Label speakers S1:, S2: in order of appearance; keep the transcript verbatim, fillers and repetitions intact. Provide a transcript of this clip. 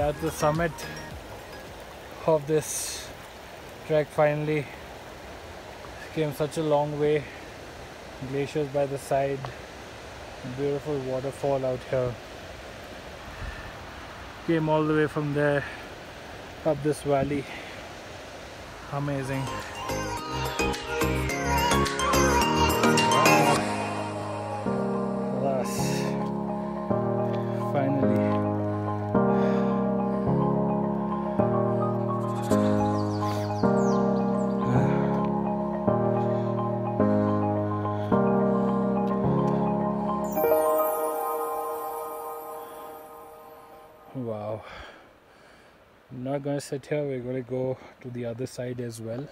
S1: at the summit of this trek finally. Came such a long way. Glaciers by the side, beautiful waterfall out here. Came all the way from there up this valley. Amazing. Alas, finally. Wow. I'm not going to sit here, we're going to go to the other side as well.